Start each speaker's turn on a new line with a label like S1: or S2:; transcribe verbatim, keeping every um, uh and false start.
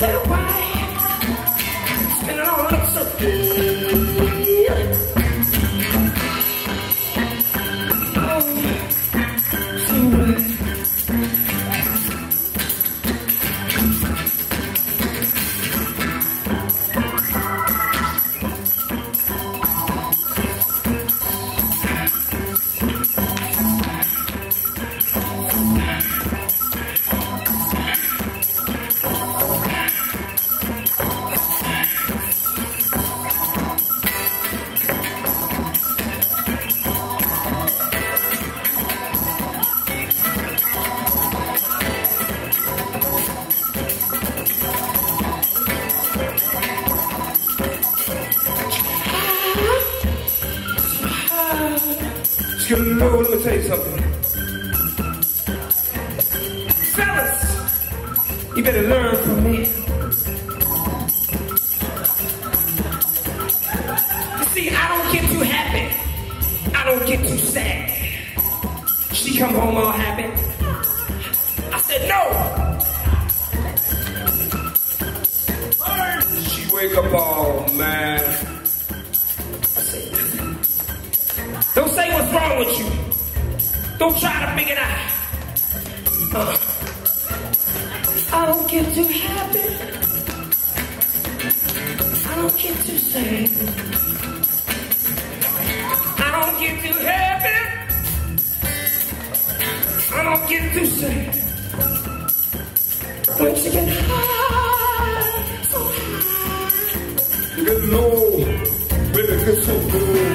S1: tell you why. Spinning all up so good. Oh, so good.
S2: No, let me tell you something. Fellas, you better learn from me. You see, I don't get too happy. I don't get too sad. She come home all happy. I said, no. She wake up all mad. Don't say what's wrong with you. Don't try to figure it out. Uh, I don't get too happy. I don't get too sad. I don't get too happy. I don't get too sad. When she get high, so high. You get low, when it gets so good.